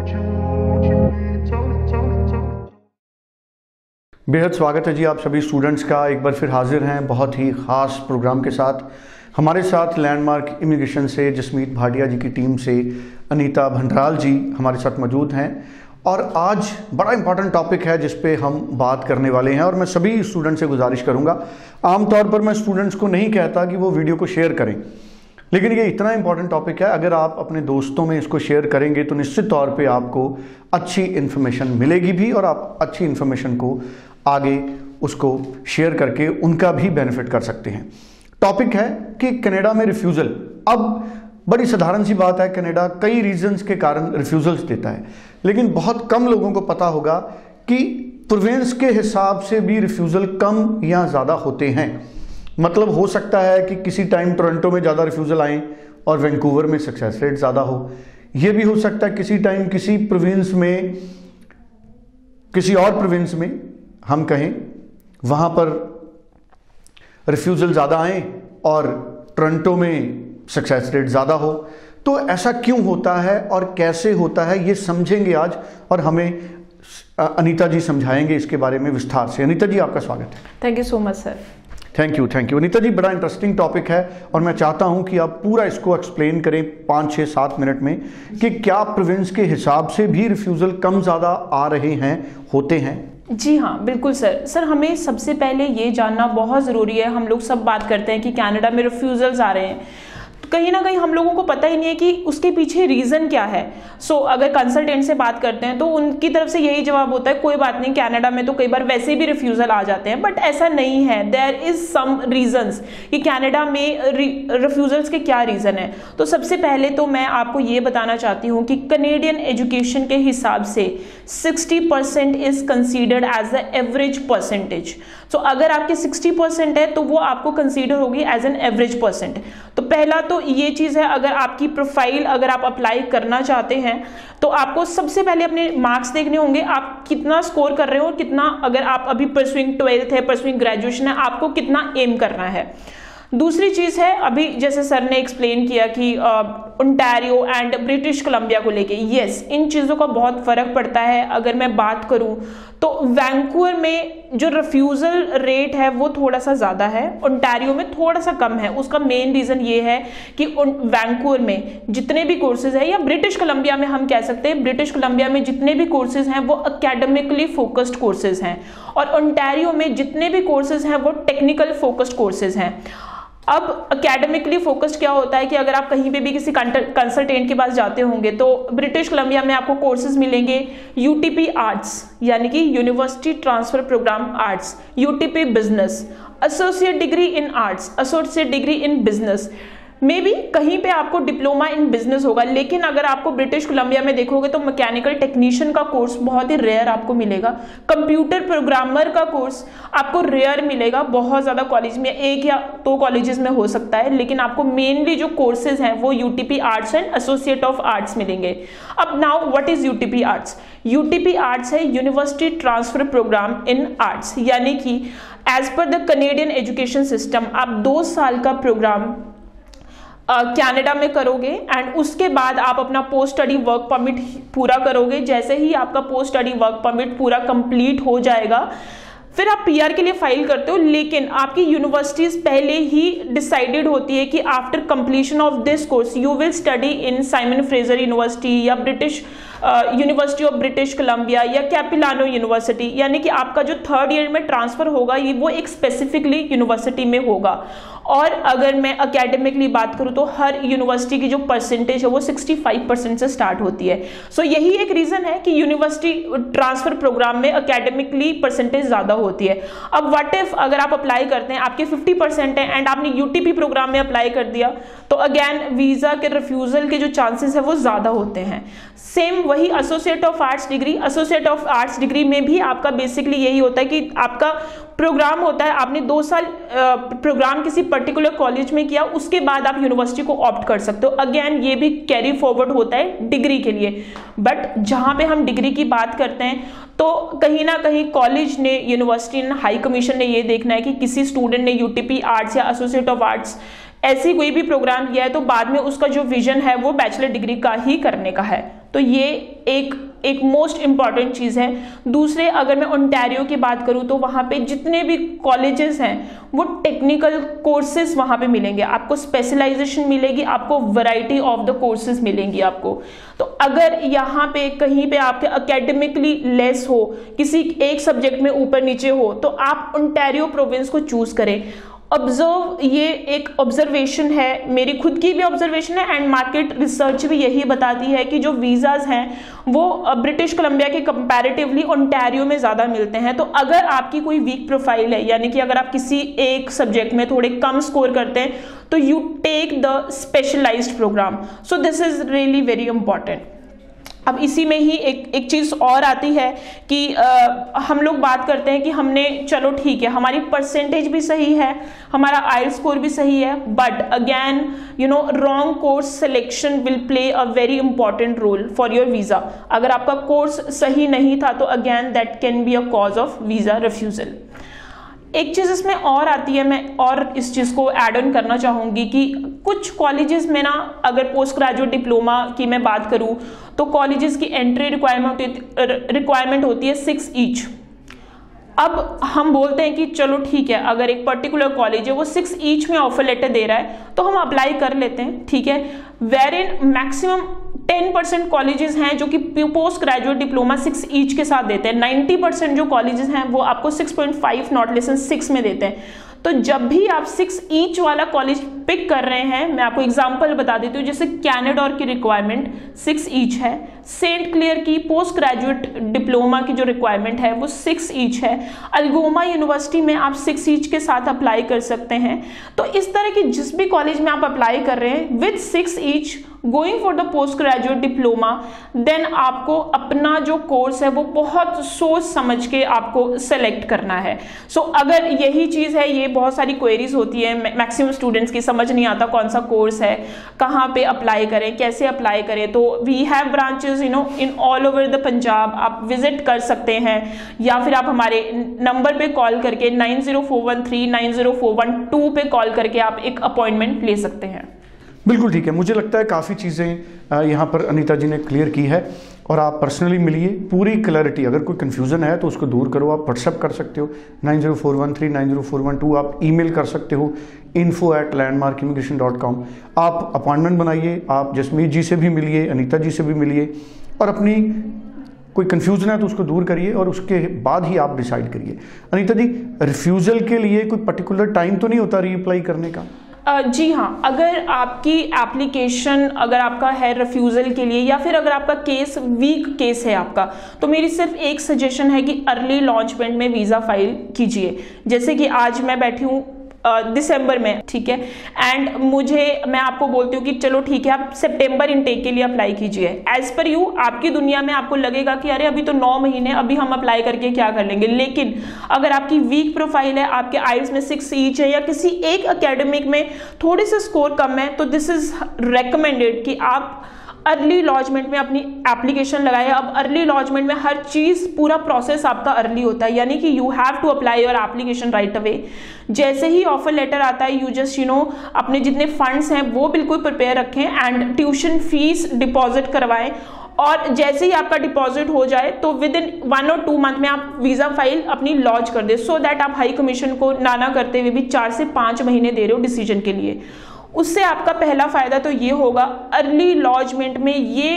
बेहद स्वागत है जी आप सभी स्टूडेंट्स का। एक बार फिर हाजिर हैं बहुत ही ख़ास प्रोग्राम के साथ। हमारे साथ लैंडमार्क इमिग्रेशन से जसमीत भाटिया जी की टीम से अनीता भंडराल जी हमारे साथ मौजूद हैं और आज बड़ा इंपॉर्टेंट टॉपिक है जिस पे हम बात करने वाले हैं। और मैं सभी स्टूडेंट से गुजारिश करूंगा, आमतौर पर मैं स्टूडेंट्स को नहीं कहता कि वो वीडियो को शेयर करें, लेकिन ये इतना इंपॉर्टेंट टॉपिक है, अगर आप अपने दोस्तों में इसको शेयर करेंगे तो निश्चित तौर पे आपको अच्छी इन्फॉर्मेशन मिलेगी भी और आप अच्छी इन्फॉर्मेशन को आगे उसको शेयर करके उनका भी बेनिफिट कर सकते हैं। टॉपिक है कि कनाडा में रिफ्यूज़ल। अब बड़ी साधारण सी बात है, कनाडा कई रीजंस के कारण रिफ्यूज़ल्स देता है, लेकिन बहुत कम लोगों को पता होगा कि प्रोविंस के हिसाब से भी रिफ्यूज़ल कम या ज़्यादा होते हैं। मतलब हो सकता है कि किसी टाइम टोरंटो में ज़्यादा रिफ्यूज़ल आए और वैंकूवर में सक्सेस रेट ज़्यादा हो। यह भी हो सकता है किसी टाइम किसी प्रोविंस में, किसी और प्रोविंस में हम कहें वहाँ पर रिफ्यूज़ल ज़्यादा आए और टोरंटो में सक्सेस रेट ज़्यादा हो। तो ऐसा क्यों होता है और कैसे होता है ये समझेंगे आज, और हमें अनीता जी समझाएंगे इसके बारे में विस्तार से। अनीता जी आपका स्वागत है। Thank you so much sir. Thank you Anita ji, बड़ा इंटरेस्टिंग टॉपिक है और मैं चाहता हूं कि आप पूरा इसको एक्सप्लेन करें 5, 6, 7 मिनट में कि क्या प्रोविंस के हिसाब से भी रिफ्यूज़ल कम ज़्यादा आ रहे हैं, होते हैं। जी हाँ, बिल्कुल सर हमें सबसे पहले ये जानना बहुत ज़रूरी है। हम लोग सब बात करते हैं कि कनाडा में रिफ्यूज़ल्स आ रहे हैं, तो कहीं ना कहीं हम लोगों को पता ही नहीं है कि उसके पीछे रीज़न क्या है। अगर कंसल्टेंट से बात करते हैं तो उनकी तरफ से यही जवाब होता है कोई बात नहीं, कनाडा में तो कई बार वैसे भी रिफ्यूज़ल आ जाते हैं। बट ऐसा नहीं है, देयर इज सम रीजंस कि कनाडा में रिफ्यूज़ल्स के क्या रीज़न है। तो सबसे पहले तो मैं आपको ये बताना चाहती हूँ कि कनेडियन एजुकेशन के हिसाब से 60% is considered as the average percentage. अगर आपके 60% है तो वो आपको कंसीडर होगी एज एन एवरेज परसेंट। तो पहला तो ये चीज़ है, अगर आपकी प्रोफाइल अगर आप अप्लाई करना चाहते हैं तो आपको सबसे पहले अपने मार्क्स देखने होंगे, आप कितना स्कोर कर रहे हो, कितना, अगर आप अभी परसुइंग 12th है, परसुइंग ग्रेजुएशन है, आपको कितना एम करना है। दूसरी चीज़ है, अभी जैसे सर ने एक्सप्लेन किया कि ओंटारियो एंड ब्रिटिश कोलंबिया को लेके, यस, इन चीज़ों का बहुत फ़र्क पड़ता है। अगर मैं बात करूं तो वैंकूवर में जो रिफ्यूज़ल रेट है वो थोड़ा सा ज़्यादा है, ओंटारियो में थोड़ा सा कम है। उसका मेन रीज़न ये है कि वैंकूवर में जितने भी कोर्सेज है, या ब्रिटिश कोलंबिया में हम कह सकते हैं, ब्रिटिश कोलंबिया में जितने भी कोर्सेज हैं वो एकेडमिकली फोकस्ड कोर्सेज हैं, और ओंटारियो में जितने भी कोर्सेज हैं वो टेक्निकल फोकस्ड कोर्सेज हैं। अब एकेडमिकली फोकस्ड क्या होता है कि अगर आप कहीं पे भी किसी कंसल्टेंट के पास जाते होंगे तो ब्रिटिश कोलंबिया में आपको कोर्सेज मिलेंगे यूटीपी आर्ट्स, यानी कि university transfer program arts, UTP business, associate degree in arts, associate degree in business, maybe कहीं पे आपको डिप्लोमा इन बिजनेस होगा। लेकिन अगर आपको ब्रिटिश कोलंबिया में देखोगे तो मैकेनिकल टेक्नीशियन का कोर्स बहुत ही रेयर आपको मिलेगा, कंप्यूटर प्रोग्रामर का कोर्स आपको रेयर मिलेगा, बहुत ज़्यादा कॉलेज में 1 या 2 कॉलेजेस में हो सकता है, लेकिन आपको मेनली जो कोर्सेज हैं वो UTP arts and associate of arts मिलेंगे। अब now what is UTP arts? UTP arts है university transfer program in arts, यानी कि as per the Canadian education system आप 2 साल का प्रोग्राम कनाडा में करोगे एंड उसके बाद आप अपना पोस्ट स्टडी वर्क परमिट पूरा करोगे। जैसे ही आपका पोस्ट स्टडी वर्क परमिट पूरा कंप्लीट हो जाएगा फिर आप पीआर के लिए फाइल करते हो, लेकिन आपकी यूनिवर्सिटीज पहले ही डिसाइडेड होती है कि after completion of this course you will study in Simon Fraser university या British university of British Columbia या कैपिलानो यूनिवर्सिटी, यानी कि आपका जो 3rd ईयर में ट्रांसफर होगा ये वो एक स्पेसिफिकली यूनिवर्सिटी में होगा। और अगर मैं एकेडमिकली बात करूं तो हर यूनिवर्सिटी की जो परसेंटेज है वो 65% से स्टार्ट होती है। यही एक रीजन है कि यूनिवर्सिटी ट्रांसफर प्रोग्राम में एकेडमिकली परसेंटेज ज्यादा होती है। अब व्हाट इफ अगर आप अप्लाई करते हैं, आपके 50% है एंड आपने यूटीपी प्रोग्राम में अप्लाई कर दिया, तो अगेन वीजा के रिफ्यूजल के जो चांसेस है वो ज्यादा होते हैं। सेम वही associate of arts degree, associate of arts degree में भी आपका बेसिकली यही होता है कि आपका प्रोग्राम होता है, आपने 2 साल प्रोग्राम किसी पर्टिकुलर कॉलेज में किया, उसके बाद आप यूनिवर्सिटी को ऑप्ट कर सकते हो। अगेन ये भी कैरी फॉरवर्ड होता है डिग्री के लिए। बट जहां पे हम डिग्री की बात करते हैं तो कहीं ना कहीं कॉलेज ने, यूनिवर्सिटी ने, हाई कमीशन ने ये देखना है कि किसी स्टूडेंट ने यूटीपी आर्ट्स या एसोसिएट ऑफ आर्ट्स ऐसी कोई भी प्रोग्राम किया है तो बाद में उसका जो विजन है वो बैचलर डिग्री का ही करने का है। तो ये एक मोस्ट इम्पॉर्टेंट चीज़ है। दूसरे, अगर मैं ओंटारियो की बात करूँ तो वहाँ पे जितने भी कॉलेजेस हैं वो टेक्निकल कोर्सेज वहाँ पे मिलेंगे, आपको स्पेशलाइजेशन मिलेगी, आपको वैरायटी ऑफ द कोर्सेज मिलेंगी आपको। तो अगर यहाँ पे कहीं पे आपके एकेडमिकली लेस हो, किसी एक सब्जेक्ट में ऊपर नीचे हो, तो आप ओंटारियो प्रोविंस को चूज करें। ऑब्जर्व, ये एक ऑब्जर्वेशन है, मेरी खुद की भी ऑब्जर्वेशन है एंड मार्केट रिसर्च भी यही बताती है कि जो वीज़ाज हैं वो ब्रिटिश कोलंबिया के कंपैरेटिवली ओंटारियो में ज़्यादा मिलते हैं। तो अगर आपकी कोई वीक प्रोफाइल है, यानी कि अगर आप किसी एक सब्जेक्ट में थोड़े कम स्कोर करते हैं, तो you take the specialized program. So this is really very important. अब इसी में ही एक चीज़ और आती है कि हम लोग बात करते हैं कि हमने, चलो ठीक है, हमारी परसेंटेज भी सही है, हमारा आईएलटीएस स्कोर भी सही है, but again wrong course selection will play a very important role for your visa. अगर आपका कोर्स सही नहीं था तो again that can be a cause of visa refusal. एक चीज़ इसमें और आती है, मैं और इस चीज़ को ऐड ऑन करना चाहूँगी कि कुछ कॉलेजेस में ना, अगर पोस्ट ग्रेजुएट डिप्लोमा की मैं बात करूँ तो कॉलेजेस की एंट्री रिक्वायरमेंट होती है 6 ईच। अब हम बोलते हैं कि चलो ठीक है, अगर एक पर्टिकुलर कॉलेज है वो 6 ईच में ऑफर लेटर दे रहा है तो हम अप्लाई कर लेते हैं, ठीक है। वेर इन मैक्सिमम 10% कॉलेजेस हैं जो कि पोस्ट ग्रेजुएट डिप्लोमा 6 ईच के साथ देते हैं। 90% जो कॉलेजेस हैं वो आपको 6.5 नॉट लेस देन 6 में देते हैं। तो जब भी आप 6 ईच वाला कॉलेज पिक कर रहे हैं, मैं आपको एग्जांपल बता देती हूँ, जैसे कैनाडोर की रिक्वायरमेंट 6 ईच है, सेंट क्लेयर की पोस्ट ग्रेजुएट डिप्लोमा की जो रिक्वायरमेंट है वो 6 ईच है, अल्गोमा यूनिवर्सिटी में आप 6 ईच के साथ अप्लाई कर सकते हैं। तो इस तरह की जिस भी कॉलेज में आप अप्लाई कर रहे हैं with 6 each going for the post graduate diploma, then आपको अपना जो कोर्स है वो बहुत सोच समझ के आपको सेलेक्ट करना है। सो अगर यही चीज़ है, ये बहुत सारी क्वेरीज होती है मैक्सिमम स्टूडेंट्स की, समझ नहीं आता कौन सा कोर्स है, कहाँ पे अप्लाई करें, कैसे अप्लाई करें। तो we have branches in all over the Punjab, आप विजिट कर सकते हैं, या फिर आप हमारे नंबर पे कॉल करके 904139 904112 पे कॉल करके आप एक अपॉइंटमेंट ले सकते हैं। बिल्कुल ठीक है, मुझे लगता है काफ़ी चीज़ें यहाँ पर अनीता जी ने क्लियर की है और आप पर्सनली मिलिए, पूरी क्लैरिटी, अगर कोई कन्फ्यूज़न है तो उसको दूर करो। आप व्हाट्सएप कर सकते हो 904139 904112, आप ईमेल कर सकते हो info@landmarkimmigration.com। आप अपॉइंटमेंट बनाइए, आप जसमीत जी से भी मिलिए, अनीता जी से भी मिलिए और अपनी कोई कन्फ्यूज़न है तो उसको दूर करिए और उसके बाद ही आप डिसाइड करिए। अनीता जी, रिफ्यूज़ल के लिए कोई पर्टिकुलर टाइम तो नहीं होता रीअप्लाई करने का? जी हाँ, अगर आपकी एप्लीकेशन, अगर आपका है रिफ्यूज़ल के लिए, या फिर अगर आपका केस वीक केस है आपका, तो मेरी सिर्फ एक सजेशन है कि अर्ली लॉन्चमेंट में वीज़ा फाइल कीजिए। जैसे कि आज मैं बैठी हूँ दिसंबर में, ठीक है, एंड मैं आपको बोलती हूँ कि चलो ठीक है, आप सितंबर इनटेक के लिए अप्लाई कीजिए। एज पर यू, आपकी दुनिया में आपको लगेगा कि अरे अभी तो 9 महीने, अभी हम अप्लाई करके क्या कर लेंगे। लेकिन अगर आपकी वीक प्रोफाइल है, आपके आईएलटीएस में 6 ईच है, या किसी एक एकेडमिक में थोड़े से स्कोर कम है, तो दिस इज रेकमेंडेड कि आप अर्ली लॉन्चमेंट में अपनी एप्लीकेशन लगाए। अब अर्ली लॉन्चमेंट में हर चीज़, पूरा प्रोसेस आपका अर्ली होता है, यानी कि you have to apply your application right away. जैसे ही ऑफर लेटर आता है, यू जस्ट अपने जितने फंड्स हैं वो बिल्कुल प्रिपेयर रखें एंड ट्यूशन फीस डिपॉजिट करवाएं, और जैसे ही आपका डिपॉजिट हो जाए तो विद इन 1 और 2 मंथ में आप वीज़ा फाइल अपनी लॉन्च कर दे, सो दैट आप हाई कमीशन को ना करते हुए भी 4 से 5 महीने दे रहे हो डिसीजन के लिए। उससे आपका पहला फायदा तो ये होगा, अर्ली लॉन्चमेंट में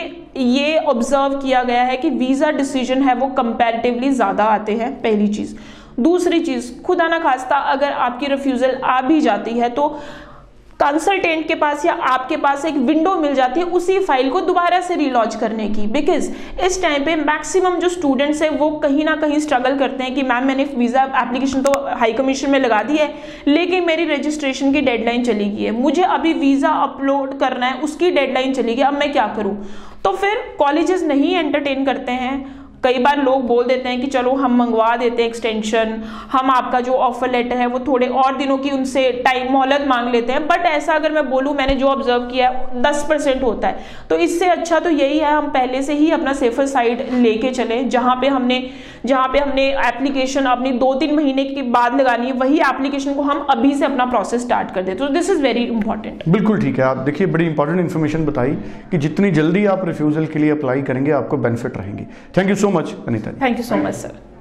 ये ऑब्जर्व किया गया है कि वीज़ा डिसीजन है वो कंपैरेटिवली ज़्यादा आते हैं, पहली चीज़। दूसरी चीज़, खुदा ना खास्ता अगर आपकी रिफ्यूज़ल आ भी जाती है तो कंसल्टेंट के पास या आपके पास एक विंडो मिल जाती है उसी फाइल को दोबारा से रीलॉन्च करने की, बिकॉज इस टाइम पे मैक्सिमम जो स्टूडेंट्स हैं वो कहीं ना कहीं स्ट्रगल करते हैं कि मैम मैंने वीज़ा एप्लीकेशन तो हाई कमीशन में लगा दी है, लेकिन मेरी रजिस्ट्रेशन की डेडलाइन चली गई है, मुझे अभी वीज़ा अपलोड करना है, उसकी डेडलाइन चली गई, अब मैं क्या करूँ। तो फिर कॉलेजेस नहीं एंटरटेन करते हैं। कई बार लोग बोल देते हैं कि चलो हम मंगवा देते हैं एक्सटेंशन, हम आपका जो ऑफर लेटर है वो थोड़े और दिनों की उनसे टाइम मोहलत मांग लेते हैं, बट ऐसा अगर मैं बोलूँ, मैंने जो ऑब्जर्व किया है 10% होता है। तो इससे अच्छा तो यही है हम पहले से ही अपना सेफर साइड लेके चलें, जहाँ पे हमने जहाँ पे हमने एप्लीकेशन अपनी 2-3 महीने के बाद लगानी है, वही एप्लीकेशन को हम अभी से अपना प्रोसेस स्टार्ट कर दें। तो दिस इज वेरी इंपॉर्टेंट। बिल्कुल ठीक है। आप देखिए बड़ी इंपॉर्टेंट इन्फॉर्मेशन बताई कि जितनी जल्दी आप रिफ्यूजल के लिए अप्लाई करेंगे आपको बेनिफिट रहेंगी। Thank you so much Anita. Thank you so much sir.